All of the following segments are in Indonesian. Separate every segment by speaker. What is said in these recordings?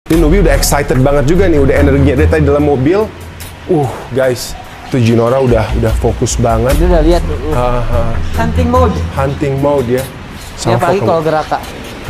Speaker 1: Ini Nubi udah excited banget juga nih, udah energinya dari tadi dalam mobil. Guys, itu Jinora udah fokus banget.
Speaker 2: Dia udah lihat tuh. Hunting mode.
Speaker 1: Hunting mode ya.
Speaker 2: Ya apalagi kalau gerak Kak.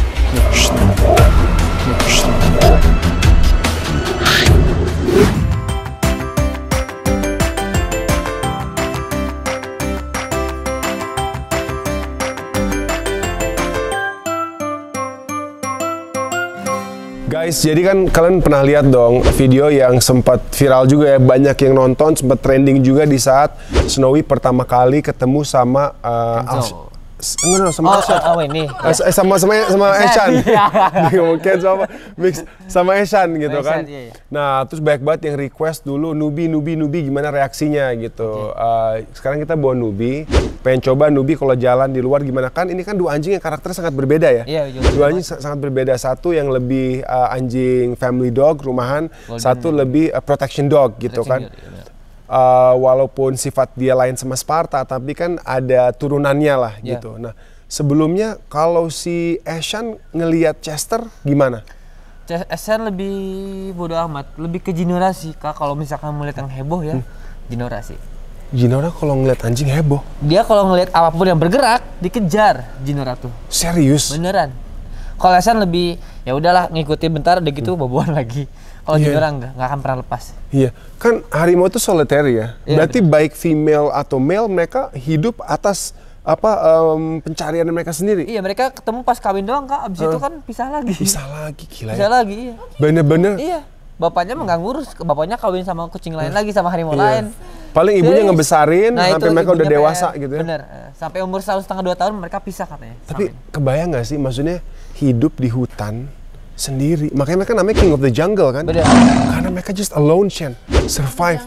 Speaker 1: Guys, jadi kan kalian pernah lihat dong video yang sempat viral juga ya, banyak yang nonton, sempat trending juga di saat Snowy pertama kali ketemu sama sama Eshan. Mungkin sama Eshan gitu kan. Nah, terus banyak banget yang request dulu Nubi gimana reaksinya gitu. Sekarang kita bawa Nubi, pengen coba Nubi kalau jalan di luar gimana kan. Ini kan dua anjing yang karakternya sangat berbeda ya. Dua anjing sangat berbeda. Satu yang lebih anjing family dog, rumahan. Satu lebih protection dog gitu kan. Walaupun sifat dia lain sama Sparta, tapi kan ada turunannya lah gitu. Nah, sebelumnya kalau si Eshan ngelihat Chester gimana?
Speaker 2: Eshan lebih bodo amat, lebih ke Jinora sih Kak. Kalau misalkan melihat yang heboh ya, Jinora sih. Jinora kalau ngelihat anjing heboh? Dia kalau ngelihat apapun yang bergerak, dikejar Jinora tuh.
Speaker 1: Serius?
Speaker 2: Beneran. Kalau Eshan lebih, ya udahlah ngikutin bentar, udah gitu boboan lagi. Kalau Jinora nggak akan pernah lepas.
Speaker 1: Iya, kan harimau itu solitary ya. Berarti baik female atau male mereka hidup atas pencarian mereka sendiri.
Speaker 2: Iya, mereka ketemu pas kawin doang Kak. Abis itu kan pisah lagi.
Speaker 1: Pisah lagi, gila.
Speaker 2: Pisah lagi, iya.
Speaker 1: Bener-bener.
Speaker 2: Iya, bapaknya nggak ngurus, bapaknya kawin sama kucing lain lagi, sama harimau lain.
Speaker 1: Paling ibunya ngebesarin sampai mereka udah dewasa gitu ya.
Speaker 2: Bener, sampai umur 1,5-2 tahun mereka pisah katanya.
Speaker 1: Tapi kebayang nggak sih, maksudnya hidup di hutan sendiri, makanya mereka namanya King of the Jungle kan?
Speaker 2: Bener.
Speaker 1: Karena mereka just alone, Shen, survive.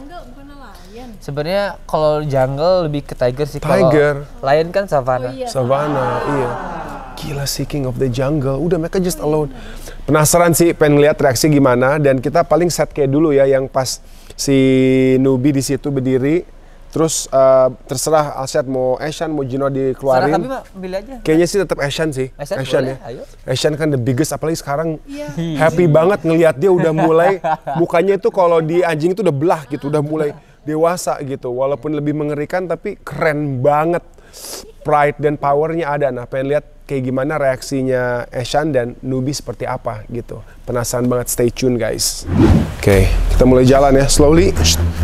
Speaker 2: Sebenarnya kalau jungle lebih ke tiger sih.
Speaker 1: Tiger.
Speaker 2: Kalau lion kan savana.
Speaker 1: Savana, iya. Gila sih King of the Jungle, udah mereka just alone. Penasaran sih, pengen lihat reaksi gimana, dan kita paling set kayak dulu ya, yang pas si Nubi di situ berdiri. Terus terserah Alshad mau Eshan, mau Jinora dikeluarin.
Speaker 2: Tapi pilih aja.
Speaker 1: Kayaknya sih tetap Eshan sih.
Speaker 2: Eshan ya. Ayo.
Speaker 1: Eshan kan the biggest, apalagi sekarang happy banget ngelihat dia udah mulai mukanya itu kalau di anjing itu udah belah gitu, udah mulai dewasa gitu. Walaupun lebih mengerikan tapi keren banget. Pride dan powernya ada. Nah, pengen lihat kayak gimana reaksinya Eshan dan Nubi seperti apa gitu. Penasaran banget, stay tune guys. Oke, kita mulai jalan ya, slowly.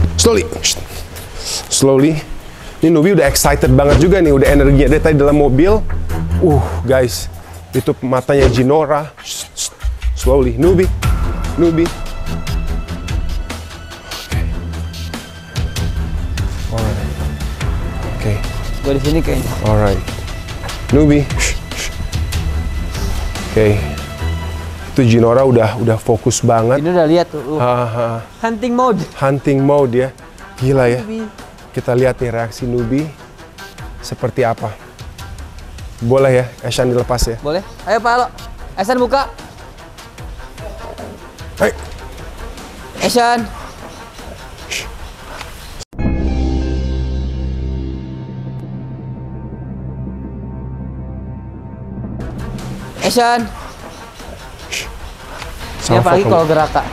Speaker 1: Ini Nubi udah excited banget juga nih, udah energinya dari tadi dalam mobil. Guys, itu matanya Jinora. Slowly, Nubi. Oke.
Speaker 2: Gua di sini kayaknya.
Speaker 1: Alright, Nubi. Oke. Itu Jinora udah fokus banget.
Speaker 2: Ini udah lihat tuh.
Speaker 1: Hunting mode ya. Gila ya. Kita lihat nih reaksi Nubi seperti apa. Boleh ya, Eshan dilepas ya?
Speaker 2: Boleh. Ayo Pak Alo. Eshan buka.
Speaker 1: Hai.
Speaker 2: Eshan. Eshan. Ya apalagi kalau gerak Kak.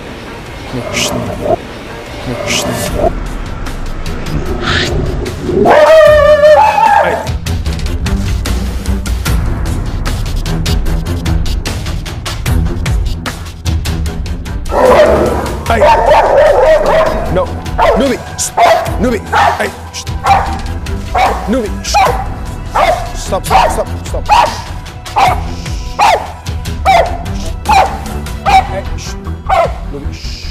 Speaker 1: Hey. No, Nubi. Hey. Nubi. Stop. Hey. Nubi.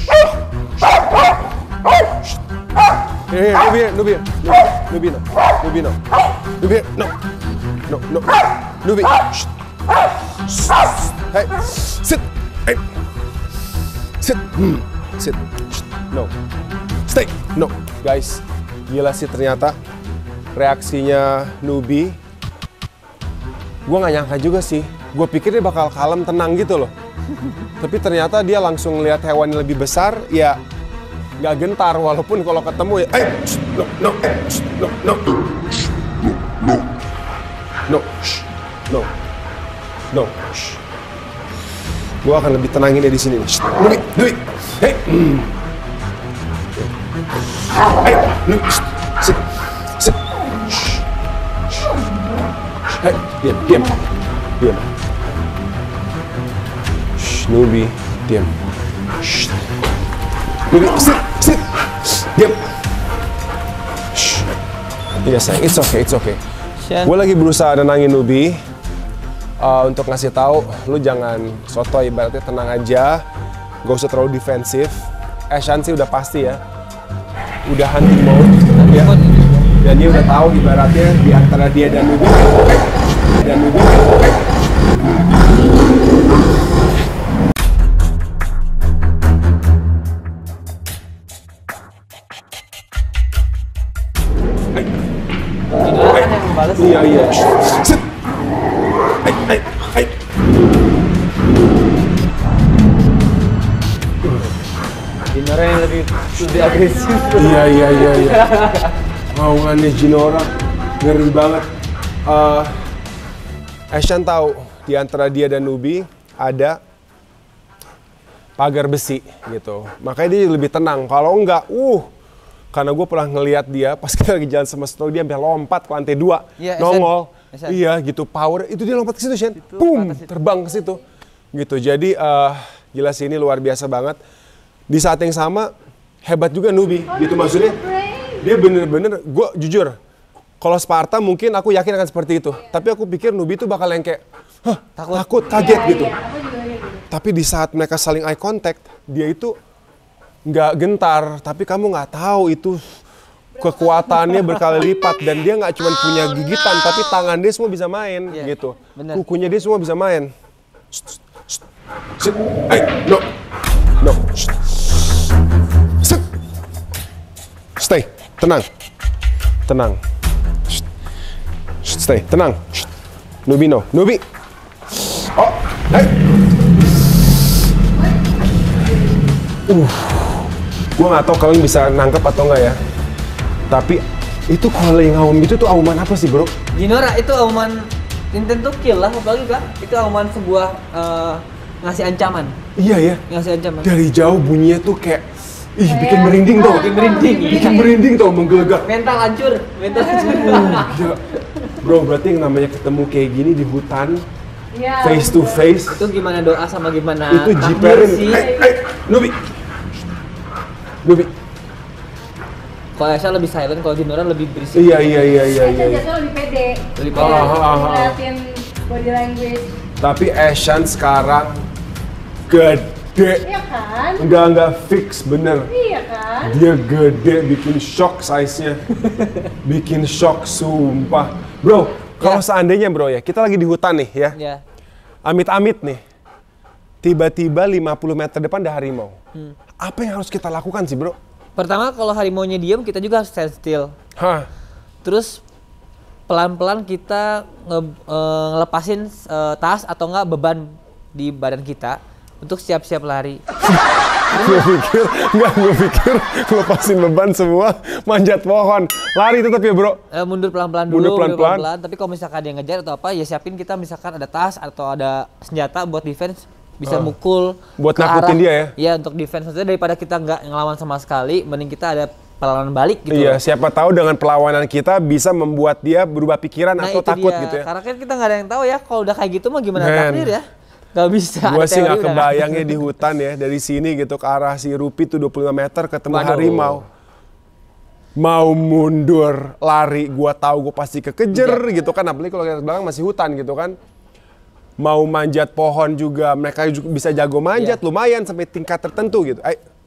Speaker 1: Here, Nubi, no. Nubi. Hey, sit. Hey. Sit. Sit. No. Stay. No. Guys, gila sih ternyata reaksinya Nubi. Gua nggak nyangka juga sih. Gue pikir dia bakal kalem, tenang gitu loh. Tapi ternyata dia langsung lihat hewan yang lebih besar, ya nggak gentar, walaupun kalau ketemu ya, no. gue akan lebih tenangin dia di sini nih. Nubi, Nubi, hei, hei, Nubi, sit, sit, hei, diam, diam, diam. Nubi, diam. Nubi, sit, sit, diam. Iya sayang, it's okay, it's okay. Gue lagi berusaha nenangin Nubi untuk ngasih tahu, lu jangan sotoy, ibaratnya tenang aja, gak usah terlalu defensif. Eshan sih udah pasti ya, udah hunting mode, ya. Dan dia udah tahu ibaratnya di antara dia dan Nubi, iya, iya. Sit. Hai.
Speaker 2: Jinora yang lebih agresif.
Speaker 1: Iya. Maungannya Jinora ngeri banget. Eshan tahu di antara dia dan Nubi ada pagar besi gitu. Makanya dia lebih tenang. Kalau enggak, karena gue pernah ngelihat dia pas kita lagi jalan sama Snow, dia sampai lompat ke lantai 2, nongol. Iya gitu, power itu dia lompat ke situ, Shen. Boom, terbang ke situ. Gitu. Jadi gila sih, ini luar biasa banget. Di saat yang sama hebat juga Nubi. Gitu maksudnya. Dia bener-bener, gue jujur, kalau Sparta mungkin aku yakin akan seperti itu. Tapi aku pikir Nubi itu bakal yang kayak takut, kaget gitu. Tapi di saat mereka saling eye contact, dia itu nggak gentar, tapi kamu nggak tahu itu kekuatannya berkali lipat, dan dia nggak cuma punya gigitan, tapi tangan dia semua bisa main, gitu. Bener. Kukunya dia semua bisa main. Sit, no, sit, stay, tenang, stay, tenang. Nubi, oh, hey. Gue nggak tahu kalian bisa nangkep atau nggak ya. Tapi itu kalau yang aum itu tuh auman apa sih, bro?
Speaker 2: Jinora itu auman intent to kill lah, apalagi Kak. Itu auman sebuah ngasih ancaman.
Speaker 1: Iya ya.
Speaker 2: Ngasih ancaman.
Speaker 1: Dari jauh bunyinya tuh kayak bikin merinding tau. Bikin merinding tau, menggelegak.
Speaker 2: Mental hancur.
Speaker 1: Gila. Bro, berarti yang namanya ketemu kayak gini di hutan, face to face.
Speaker 2: Itu gimana doa sama gimana?
Speaker 1: Itu jiperin. Nubi.
Speaker 2: Kalau Esha lebih silent, kalau Jinora lebih berisik.
Speaker 1: Iya.
Speaker 3: Esha lebih pede.
Speaker 2: Lebih pede.
Speaker 3: Ngeliatin body language.
Speaker 1: Tapi Eshan sekarang gede.
Speaker 3: Iya kan?
Speaker 1: Enggak fix, bener.
Speaker 3: Iya kan?
Speaker 1: Dia gede, bikin shock size-nya. Bikin shock, sumpah. Bro, kalau seandainya bro ya, kita lagi di hutan nih ya.
Speaker 2: Iya.
Speaker 1: Amit-amit nih. Tiba-tiba 50 meter depan ada harimau. Apa yang harus kita lakukan sih, bro?
Speaker 2: Pertama, kalau harimaunya diem, kita juga harus stand still. Terus pelan-pelan kita ngelepasin tas atau enggak beban di badan kita untuk siap-siap lari.
Speaker 1: Gue pikir ngelepasin beban semua, manjat pohon, lari tetap ya, bro?
Speaker 2: Mundur pelan-pelan dulu,
Speaker 1: mundur pelan-pelan.
Speaker 2: Tapi kalau misalkan dia ngejar atau apa, ya siapin kita misalkan ada tas atau ada senjata buat defense. Bisa mukul
Speaker 1: buat nakutin dia ya?
Speaker 2: Iya, untuk defense. Maksudnya daripada kita nggak ngelawan sama sekali, mending kita ada perlawanan balik gitu.
Speaker 1: Iya, siapa tahu dengan perlawanan kita bisa membuat dia berubah pikiran atau takut
Speaker 2: dia.
Speaker 1: gitu ya.
Speaker 2: Karena kan kita nggak ada yang tahu ya, kalau udah kayak gitu mah gimana takdir ya. Gak bisa.
Speaker 1: Gue sih nggak kebayangnya di hutan ya, dari sini gitu ke arah si Rupi tuh 25 meter ketemu harimau. Mau mundur, lari, gue tahu gue pasti kekejar gitu kan. Apalagi kalau lihat belakang masih hutan gitu kan. Mau manjat pohon juga, mereka juga bisa jago manjat, lumayan sampai tingkat tertentu gitu.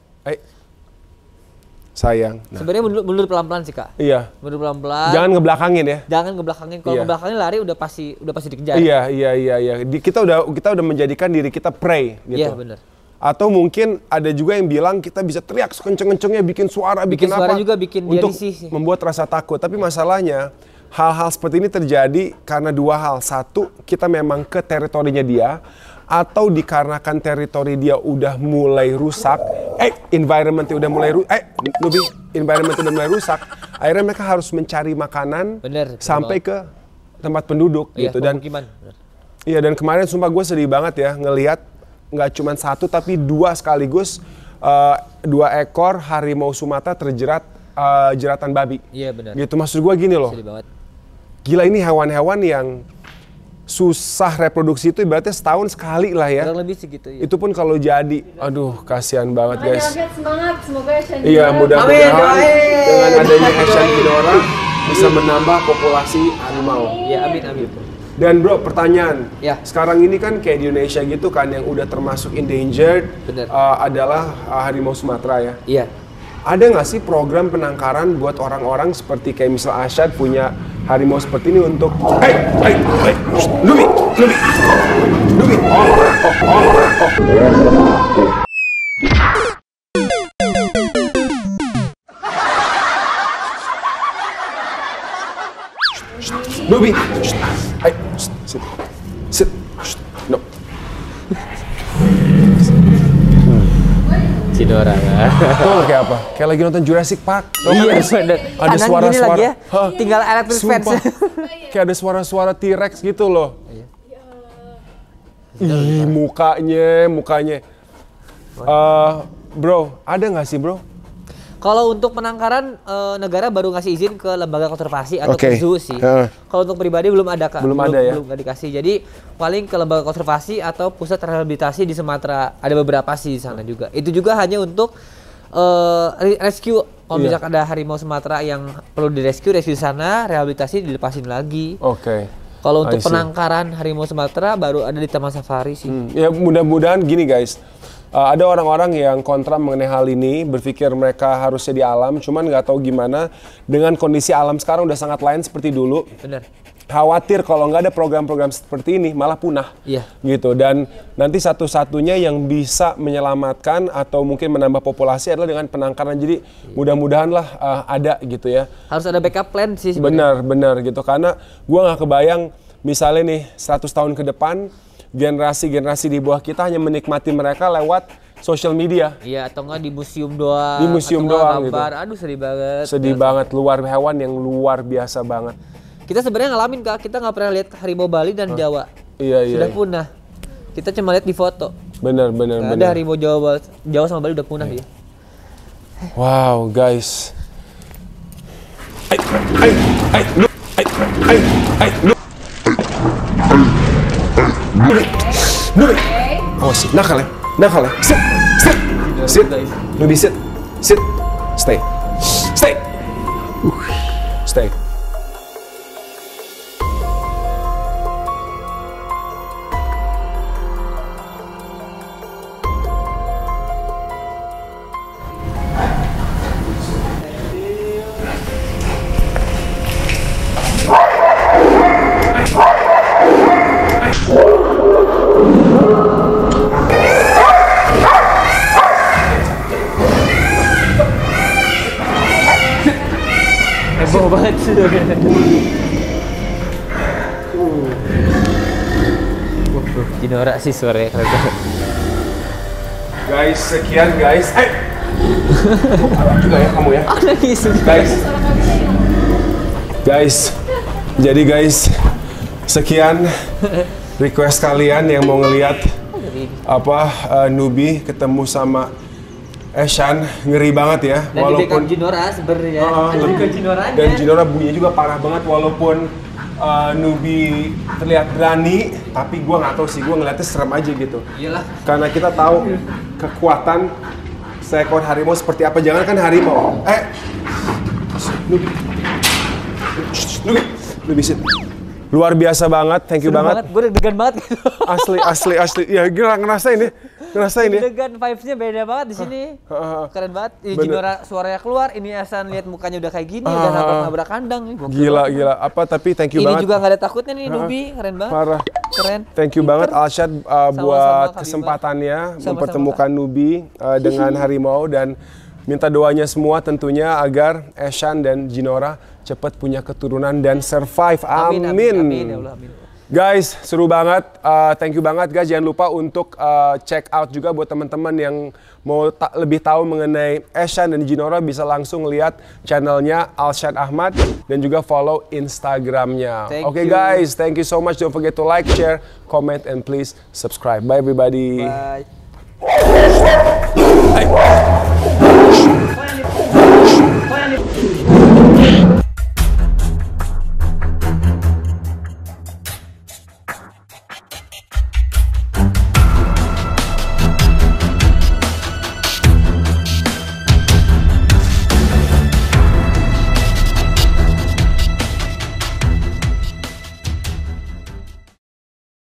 Speaker 1: Sayang.
Speaker 2: Nah. Sebenarnya mundur pelan-pelan sih, Kak.
Speaker 1: Iya.
Speaker 2: Mundur pelan-pelan.
Speaker 1: Jangan ngebelakangin ya.
Speaker 2: Jangan ngebelakangin. Kalau ngebelakangin lari udah pasti dikejar.
Speaker 1: Iya. Kita udah menjadikan diri kita prey gitu.
Speaker 2: Iya, benar.
Speaker 1: Atau mungkin ada juga yang bilang kita bisa teriak sekenceng-kencengnya, bikin suara apa
Speaker 2: juga bikin
Speaker 1: untuk
Speaker 2: dia
Speaker 1: membuat rasa takut. Tapi masalahnya hal-hal seperti ini terjadi karena dua hal. Satu, kita memang ke teritorinya dia, atau dikarenakan teritori dia udah mulai rusak, environment-nya udah mulai rusak, akhirnya mereka harus mencari makanan sampai ke tempat penduduk gitu. Dan iya, dan kemarin sumpah gue sedih banget ya ngelihat nggak cuma satu tapi dua sekaligus, 2 ekor harimau Sumatera terjerat jeratan babi.
Speaker 2: Iya benar.
Speaker 1: Gitu, maksud gue gini loh. Gila, ini hewan-hewan yang susah reproduksi itu ibaratnya setahun sekali lah ya.
Speaker 2: Kurang lebih segitu ya.
Speaker 1: Itu pun kalau jadi, aduh kasihan banget guys.
Speaker 3: Semangat, semoga Asian
Speaker 1: Iya, mudah-mudahan dengan adanya Asian Ghidorah bisa menambah populasi harimau.
Speaker 2: Ya amin amin.
Speaker 1: Dan bro, pertanyaan,
Speaker 2: ya.
Speaker 1: Sekarang ini kan kayak di Indonesia gitu kan yang udah termasuk endangered adalah harimau Sumatera ya.
Speaker 2: Iya.
Speaker 1: Ada nggak sih program penangkaran buat orang-orang seperti kayak misal Asyad punya harimau seperti ini untuk Nubi. Nubi, sit, no.
Speaker 2: Ghidorah kan.
Speaker 1: Tuh kayak apa? Kayak lagi nonton Jurassic Park.
Speaker 2: Iya bener.
Speaker 1: Ada suara-suara.
Speaker 2: Ya. Tinggal electric fence.
Speaker 1: Kayak ada suara-suara T-Rex gitu loh. Ih, mukanya. Bro, ada nggak sih bro?
Speaker 2: Kalau untuk penangkaran, negara baru ngasih izin ke lembaga konservasi atau ke zoo sih. Kalau untuk pribadi belum ada Kak.
Speaker 1: Belum ada ya?
Speaker 2: Belum dikasih. Jadi paling ke lembaga konservasi atau pusat rehabilitasi di Sumatera. Ada beberapa sih di sana juga. Itu juga hanya untuk rescue. Kalau misalkan ada harimau Sumatera yang perlu rescue di sana, rehabilitasi dilepasin lagi.
Speaker 1: Oke.
Speaker 2: Kalau untuk penangkaran harimau Sumatera baru ada di Taman Safari sih.
Speaker 1: Ya mudah-mudahan gini guys. Ada orang-orang yang kontra mengenai hal ini, berpikir mereka harusnya di alam, cuman nggak tahu gimana dengan kondisi alam sekarang udah sangat lain seperti dulu.
Speaker 2: Bener.
Speaker 1: Khawatir kalau nggak ada program-program seperti ini malah punah.
Speaker 2: Iya.
Speaker 1: Gitu, dan nanti satu-satunya yang bisa menyelamatkan atau mungkin menambah populasi adalah dengan penangkaran. Jadi mudah-mudahan lah ada gitu ya.
Speaker 2: Harus ada backup plan sih sebenarnya.
Speaker 1: Benar gitu, karena gua nggak kebayang misalnya nih 100 tahun ke depan generasi-generasi di bawah kita hanya menikmati mereka lewat social media.
Speaker 2: Iya, atau enggak di museum doang.
Speaker 1: Di museum doang gitu.
Speaker 2: Aduh sedih banget.
Speaker 1: Sedih banget, luar hewan yang luar biasa banget.
Speaker 2: Kita sebenarnya ngalamin Kak, kita nggak pernah lihat harimau Bali dan Jawa.
Speaker 1: Iya.
Speaker 2: Sudah punah. Kita cuma lihat di foto.
Speaker 1: Benar.
Speaker 2: Ada harimau Jawa sama Bali udah punah dia.
Speaker 1: Wow, guys. Nubi. Oh, nakal ya. Sit. Nubi, sit. Stay. Stay.
Speaker 2: Heboh banget sih. Ghidorah sih suaranya keren banget.
Speaker 1: Guys, sekian guys. Juga ya kamu ya. Guys. Jadi guys, sekian request kalian yang mau ngelihat Nubi ketemu sama Asian, ngeri banget ya.
Speaker 2: Dan walaupun di Ghidorah sebenarnya.
Speaker 1: Dan Ghidorah bunyinya juga parah banget walaupun Nubi terlihat berani, tapi gue nggak tahu sih, gue ngeliatnya serem aja gitu.
Speaker 2: Iyalah.
Speaker 1: Karena kita tahu kekuatan seekor harimau seperti apa. Jangan kan harimau. Nubi sit. Luar biasa banget, thank you banget.
Speaker 2: Gue deg-degan banget.
Speaker 1: Asli. Ya gila, ngerasain ya.
Speaker 2: Deg-degan, vibes-nya beda banget di sini. Keren banget. Ini Ghidorah suaranya keluar, ini Asan lihat mukanya udah kayak gini, udah nabrak kandang.
Speaker 1: Gila. Tapi thank you banget.
Speaker 2: Ini juga nggak ada takutnya nih, Nubi. Keren banget.
Speaker 1: Parah.
Speaker 2: Keren.
Speaker 1: Thank you banget Alshad buat kesempatannya mempertemukan Nubi dengan harimau, dan minta doanya semua tentunya agar Asian dan Ghidorah cepat punya keturunan dan survive. Amin.
Speaker 2: Ya Allah, amin.
Speaker 1: Guys, seru banget. Thank you banget guys. Jangan lupa untuk check out juga buat teman-teman yang mau lebih tahu mengenai Eshan dan Jinora, bisa langsung lihat channelnya Alshad Ahmad dan juga follow Instagramnya. Oke guys, thank you so much. Don't forget to like, share, comment, and please subscribe. Bye everybody.
Speaker 2: Bye.